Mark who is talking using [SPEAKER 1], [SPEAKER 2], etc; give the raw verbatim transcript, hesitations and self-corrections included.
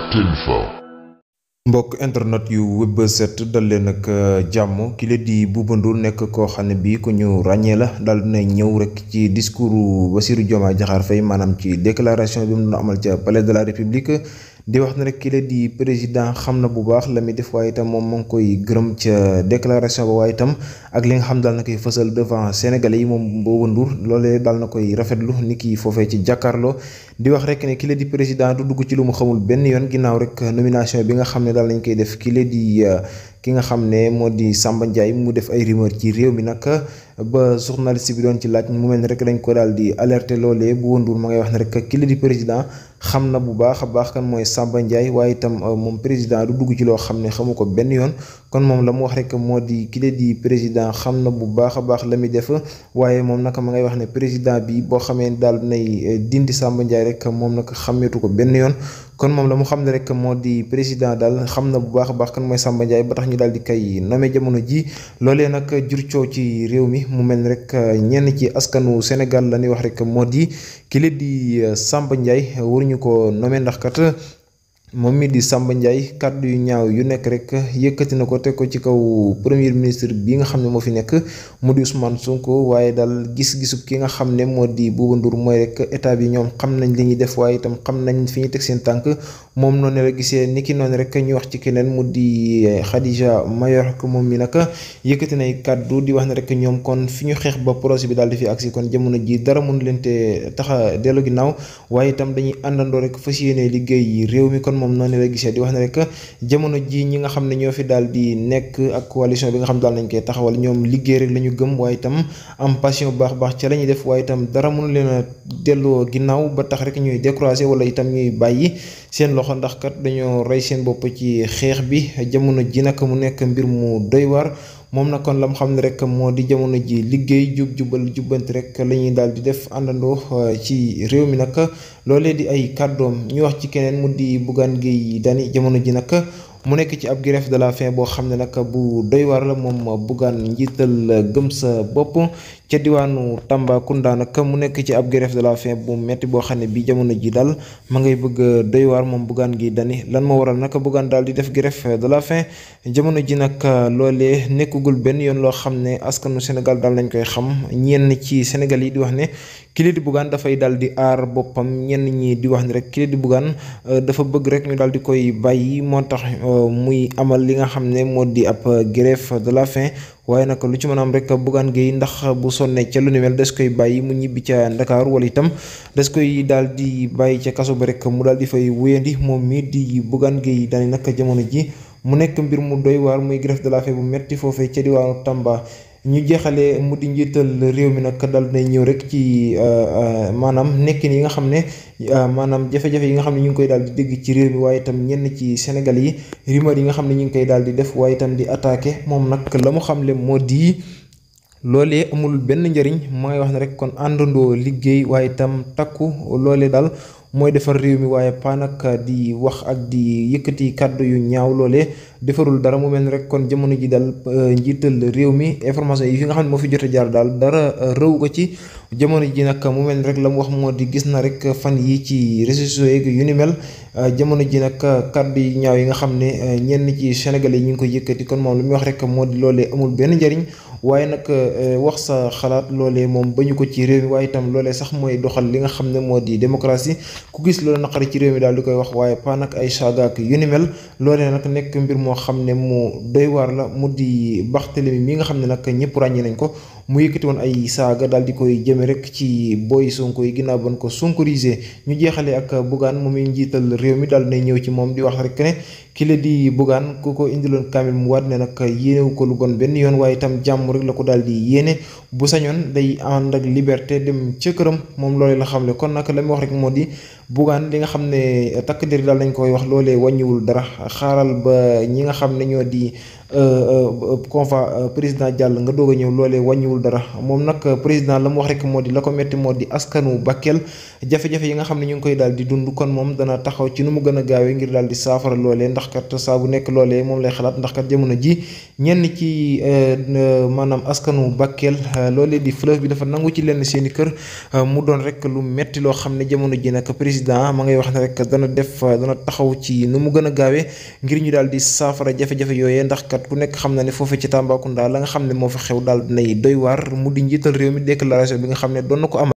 [SPEAKER 1] Tinfo.
[SPEAKER 2] mbokk internet yu web set dal leen ak jàmm ki la di Bouba Ndour nekk koo xam ne bii ku ñu ràññee la daal dina ñëw rek ci discours Bassirou Diomaye Diakhar Faye maanaam ci déclaration bi mu doon amal ca palais de la république di wax ne rek ki la di président xam na bu baax la muy def waaye itam moom moo ngi koy gërëm ca déclaration ba waaye itam ak li nga xam daal na koy fësal devant sénégalais yi moom Bouba Ndour loolee daal na koy rafetlu ni ki foofee ci jàkkaarloo di wax rek ne ki la di président du dugg ci lu mu xamul benn yoon ginnaaw rek nomination bi nga xam ne daal nañ koy def ki la di ki nga xam ne moo di Samba Ndiaye mu def ay rumeur ci réew mi nag ba journaliste bi doon ci laaj mu mel ne rek dañ ko daal di alerter loolee Bouba Ndour ma ngay wax ne rek ki la di président xam na bu baax a baax kan mooy Samba Ndiaye waaye itam moom président du dugg ci loo xam ne xamu ko benn yoon kon moom la mu wax rek moo di ki la di président xam na bu baax a baax la muy def waaye moom naka ma ngay wax ne président bi boo xamee daal nay dindi Samba Ndiaye rek moom nag xameetu ko benn yoon kon moom la mu xam ne rek moo di président daal xam na bu baax a baax kan mooy Samba Ndiaye ba tax ñu daal di koy nommé jamono ji loolee nag jur coow ci réew mi mu mel ni rek ñenn ci askanu Sénégal la ñuy wax rek moo di ki la di Samba Ndiaye waruñu ko nommé ndax kat moom mi di Samba Ndiaye kàddu yu ñaaw yu nekk rek yëkkati na ko teg ko ci kaw premier ministre bi nga xam ne moo fi nekk mu di Ousmane Sonko waaye daal gis-gisu ki nga xam ne moo di Bouba Ndour mooy rek état bi ñoom xam nañ li ñuy def waaye itam xam nañ fi ñuy teg seen tànk moom noonu la gisee ni ki noonu rek ñu wax ci keneen mu di Khadija Mayor ko moom mi nag yëkkati nay kàddu di wax ne rek ñoom kon fi ñu xeex ba projet bi daal di fi agsi kon jamono ji dara mënu leen te tax a dellu ginnaaw waaye itam dañuy àndandoo rek fas yéene liggéey réew mi kon moom noonu la gisee di wax ne rek jamono ji ñi nga xam ne ñoo fi daal di nekk ak coalition bi nga xam daal nañ koy taxawal ñoom liggéey rek la ñu gëm waaye itam am passion bu baax baax ca la ñuy def waaye itam dara mënu leen a delloo ginnaaw ba tax rek ñuy découragé wala itam ñuy bàyyi seen loxo ndax kat dañoo rey seen bopp ci xeex bi jamono ji nag mu nekk mbir mu doy waar moom nag kon la mu xam ne rek moo di jamono ji liggéey jub jubal jubbanti rek la ñuy daal di def àndandoo ci réew mi nag loolee di ay kàddoom ñu wax ci keneen mu di Bougane Gueye Dany jamono ji nag mu nekk ci ab grève de la faim boo xam ne nag bu doy waar la moom Bougane njiital gëm sa bopp ca diwaanu Tambacounda nag mu nekk ci ab grève de la faim bu metti boo xam ne bi jamono ji daal ma ngay bëgg doy waar moom Bougane Gueye Dany lan moo waral nag Bougane daal di def grève de la faim jamono ji nag loolee nekkagul benn yoon loo xam ne askanu Sénégal daal nañ koy xam ñenn ci Sénégal yi di wax ne kii di Bougane dafay daal di aar boppam ñenn ñi di wax ne rek kii di Bougane dafa bëgg rek ñu daal di koy bàyyi moo tax muy amal li nga xam ne moo di ab grève de la faim waaye nag lu ci mën a am rek Bougane Gueye ndax bu sonnee ca lu ni mel des koy bàyyi mu ñibbi ca Ndakaaru wala itam des koy daal di bàyyi ca kaso ba rek mu daal di fay wéyandi moom mi di Bougane Gueye Dany nag jamono ji mu nekk mbir mu doy waar muy grève de la faim bu metti foofee ca diwaanu Tamba. ñu jeexalee mu di njiital réew mi nag dal nay ñëw rek ci maanaam nekkin yi nga xam ne maanaam jafe-jafe yi nga xam ne ñu ngi koy daal di dégg ci réew mi waaye itam ñenn ci Sénégal yi rumeur yi nga xam ne ñu ngi koy daal di def waaye itam di attaqué moom nag la mu xamle moo di loolee amul benn njëriñ mooy wax ne rek kon àndandoo liggéey waaye itam takku loolee daal mooy defar réew mi waaye paa nag di wax ak di yëkkati kàddu yu ñaaw loolee defarul dara mu mel ni rek kon jamono ji daal njiital réew mi information yi fi nga xam ne moo fi jot a jaar daal dara rëw ko ci jamono ji nag mu mel ni rek la mu wax moo di gis na rek fan yi ci réseaux sociaux yeeg yu ni mel jamono ji nag kàddu yu ñaaw yi nga xam ne ñenn ci Sénégalais yi ñu ngi koy yëkkati kon moom lu muy wax rek moo di loolee amul benn njëriñ waaye nag wax sa xalaat loolee moom bañu ko ci réew mi waaye itam loolee sax mooy doxal li nga xam ne moo di démocratie ku gis loolu naqari ci réew mi daal di koy wax waaye pas nag ay saaga ak yu ni mel loolee nag nekk mbir moo xam ne mu doy waar la mu di Barthélemy mi nga xam ne nag ñëpp ràññee nañ ko mu yëkkati woon ay saaga daal di koy jëme rek ci booy Sonko yi ginnaaw ban ko sonkorisé ñu jeexale ak Bougane moom mi njiital réew mi daal nay ñëw ci moom di wax rek ne ki la di Bougane ku ko indiloon kaamil mu waat ne nag yéenewu ko lu bon benn yoon waaye itam jàmm rek la ko daal di yéene bu sañoon day ànd ak liberté dem ca këram moom loolee la xamle kon nag la muy wax rek moo di Bougane li nga xam ne takk der daal nañ koy wax loolee wàññiwul dara xaaral ba ñi nga xam ne ñoo di convoi président jàll nga doog a ñëw loolee wàññiwul dara moom nag président la mu wax rek moo di la ko metti moo di askanu Bakel jafe-jafe yi nga xam ne ñu ngi koy daal di dund kon moom dana taxaw ci nu mu gën a gaawee ngir daal di saafara loolee ndax kat saa bu nekk loolee moom lay xalaat ndax kat jamono ji ñenn ci maanaam askanu Bakel loolee di fleuve bi dafa nangu ci lenn seeni kër mu doon rek lu metti loo xam ne jamono ji nag président ma ngay wax ne rek dana def dana taxaw ci nu mu gën a gaawee ngir ñu daal di saafara jafe-jafe yooyee ndax kat ku nekk xam na ne foofu ci Tambacounda la nga xam ne moo fa xew daal dinay doy waar mu di njiital réew mi déclaration bi nga xam ne doon na ko am